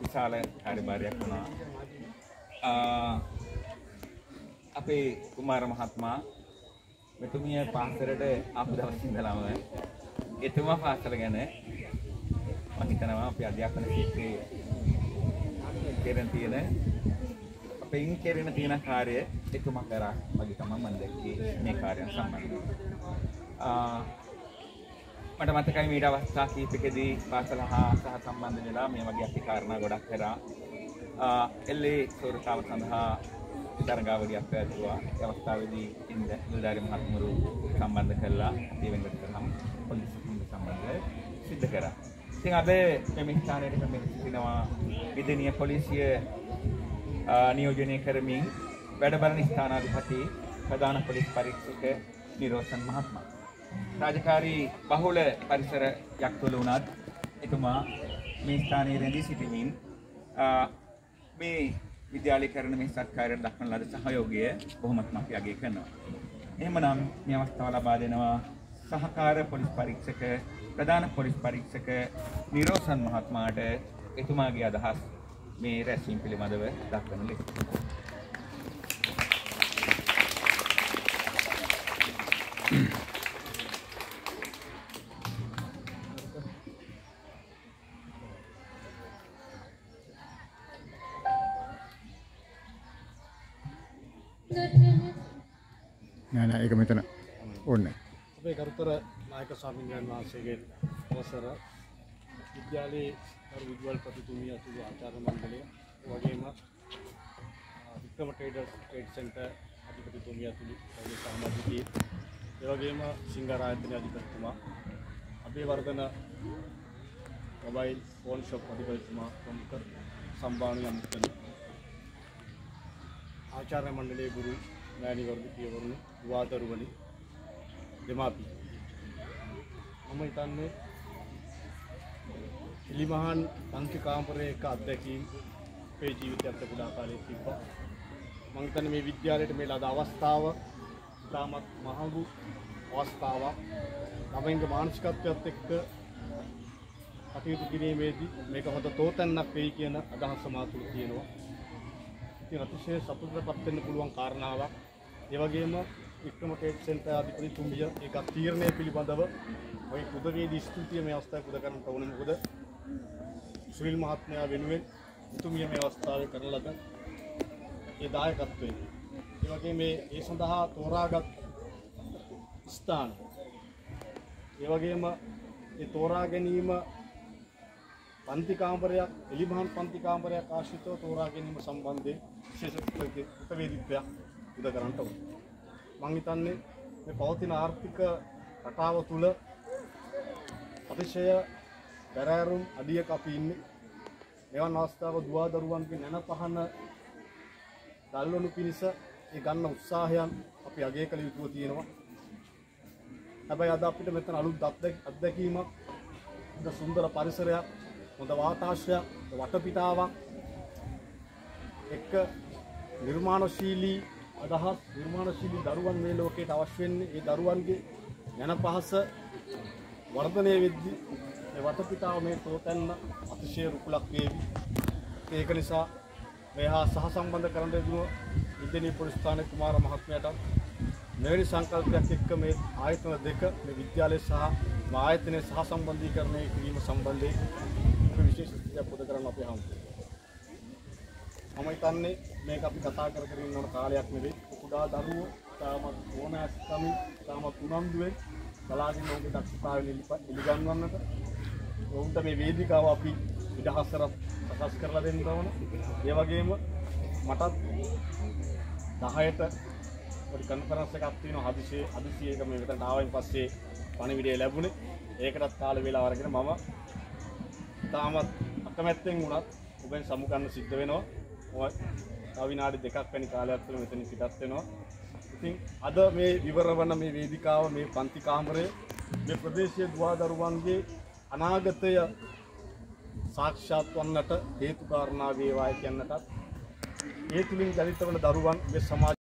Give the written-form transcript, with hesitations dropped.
විශාල කාර්යභාරයක් වුණා. අපේ කුමාර මහත්මයා මෙතුමිය පාසලට ආපු දවස් ඉඳලම එතුමා පාසල ගැන මම හිතනවා අපි අධ්‍යාපන ක්ෂේත්‍රයේ කෙරෙන තියෙන කාර්යය එතුමා කරා වගේ තමයි මම දැක්කේ මේ කාර්යයන් සම්බන්ධව. මට මතකයි මීට අවස්ථා කිහිපකදී පාසල හා සහ සම්බන්ධ වෙලා මේ වගේ අපි කාරණා ගොඩක් කරා. එල්ලේ සෝරතාව සඳහා තරගාවලියක් පැවැත්වුවා. ඒ අවස්ථාවේදී නිලධාරි මහත්මරු සම්බන්ධ කළා. අපි වෙනකට කරාම පොලිසිය සම්බන්ධව සිද්ධ කරා. ඉතින් අද මේ ස්ථානයේ මේ සිටිනවා විදේනීය පොලිසිය නියෝජනය කරමින් වැඩ බලන ස්ථානාධිපති ප්‍රධාන පොලිස් පරීක්ෂක නිරෝෂන් මහත්මයා. රාජකාරී බහුල පරිසරයක් තුළ වුණත් එතුමා මේ ස්ථානයේ රැඳී සිටිමින් මේ විද්‍යාලය කරන මේ සත්කාරයට දක්වන ලද සහයෝගය බොහොමත්ම අපි අගය කරනවා. එහෙමනම් මේ අවස්ථාව ලබා දෙනවා සහකාර පොලිස් පරීක්ෂක ප්‍රධාන පොලිස් පරීක්ෂක නිරෝෂන් මහත්මයාට එතුමාගේ අදහස් මේ රැස්වීම පිළිබඳව දක්වන ලෙස. නෑ ඒක මෙතන ඕනේ. අපේ කරුතර නායක ස්වාමීන් වහන්සේගේ අවසර විද්‍යාලයේ විද්‍යාල ප්‍රතිතුමිය ඇතුළු ආචාර්ය මණ්ඩලය වගේම වික්‍රම ට්‍රේඩර්ස් ට්‍රේඩ් සෙන්ටර් අධිපතිතුමිය ඇතුළු සමාජිකයෝ ඒ වගේම සිංහරායතන අධිපතිතුමා අබේවර්ධන මොබයිල් ෆෝන් ෂොප් අධිපතිතුමා ප්‍රමුඛ සම්බාහන යම්තන ආචාර්ය මණ්ඩලයේ ගුරු මෑණිවරු පියවරුනි දුවාදරුවනි දෙමාපිය මම හිතන්නේ ඉලිමහන් පන්ති කාමරයක අත්දැකීම් අපේ ජීවිතයට කුඩා කාලේ තිබ්බා. මම හිතන්නේ මේ විද්‍යාලයට මේ ලද අවස්ථාව ඉතාමත් මහඟු අවස්ථාවක්. ළමයින්ගේ මානසිකත්වයත් එක්ක කටයුතු කිරීමේදී මේක හොඳ තෝතැන්නක් වෙයි කියන අදහස මා තුළ තියෙනවා. ඉතින් අතිශය සතුටටපත් වෙන්න පුළුවන් කාරණාවක්. ඒ වගේම වික්‍රම ට්‍රේඩ් සෙන්ටර් අධිපතිතුමිය ඒක තීරණය පිළිබඳව ඔය පුදවේදී ස්තුතිය මේ අවස්ථාවේ පුද කරන්න ඕනේ. මොකද සුනිල් මහත්මයා වෙනුවෙන් එතුමිය මේ අවස්ථාවේ කරන ලද ඒ දායකත්වය. ඒ වගේම මේ සඳහා තෝරාගත් ස්ථාන. ඒ වගේම ඒ තෝරා ගැනීම පන්ති කාමරයක්, එලිමහන් පන්ති කාමරයක් ආශ්‍රිතව තෝරා ගැනීම සම්බන්ධයෙන් විශේෂ පුදවේදීත්වයක් පුද කරන්නට ඕනේ. මම හිතන්නේ මේ පවතින ආර්ථික රටාව තුළ අතිශය බැරෑරුම් අඩියක අපි ඉන්නේ. මෙවන් අවස්ථාවක දුවා දරුවන්ගේ නැන පහන දල්වනු පිණිස ඒ ගන්න උත්සාහයන් අපි අගය කළ යුතුව තියෙනවා. හැබැයි අද අපිට මෙතන අලුත් අත්දැකීමක්, හොඳ සුන්දර පරිසරයක්, හොඳ වාතාශ්‍රයක්, වටපිටාවක් එක්ක නිර්මාණශීලී අදහස්, නිර්මාණශීලී දරුවන් මේ ලෝකයට අවශ්‍ය වෙන්නේ. ඒ දරුවන්ගේ නැන පහස වර්ධනය වෙද්දී මේ වටපිටාව මේ තෝතැන්න අතිශය රුකුලක් වේවි. ඒක නිසා මේ හා සහසම්බන්ධ කරන දෙනුව විදේනීය පොලිස් ස්ථානයේ කුමාර මහත්මයාට මෙවැනි සංකල්පයක් එක්ක මේ ආයතන දෙක මේ විද්‍යාලය සහ මේ ආයතනයේ සහසම්බන්ධීකරණය කිරීම සම්බන්ධයෙන් විශේෂ ස්තුතියක් පුද කරන්න අපි හම්බුනේ. මම හිතන්නේ මේක අපි කතා කර කර ඉන්න කාලයක් නෙවෙයි. කුඩා දරුවෝ තාමත් ඕනෑකමින් තාමත් උනන්දුවෙන් බලාගෙන ඔවුන්ගේ දක්ෂතාවය එළිගන්වන්නට ඔවුන්ට මේ වේදිකාව අපි ඉඩහසර සකස් කරලා දෙන්න ඕන. ඒ වගේම මටත් 10ට පොඩි කන්ෆරන්ස් එකක් තියෙනවා හදිසියේක මේ මෙතනට ආවයින් පස්සේ පණිවිඩය ලැබුණේ. ඒකටත් කාල වේලාව අරගෙන මම තාමත් අකමැත්තෙන් වුණත් ඔබෙන් සමුගන්න සිද්ධ වෙනවා. තව විනාඩි 2ක් වැනි කාලයක් තුළ මෙතනින් පිටත් වෙනවා. ඉතින් අද මේ විවර වන මේ වේදිකාව, මේ පන්ති කාමරය මේ ප්‍රදේශීය දුවා දරුවන්ගේ අනාගතය සාක්ෂාත් වන්නට හේතු කාරණා වේවායි කියන්නටත් ඒ තුලින් ජනිත වන දරුවන් මේ සමාජ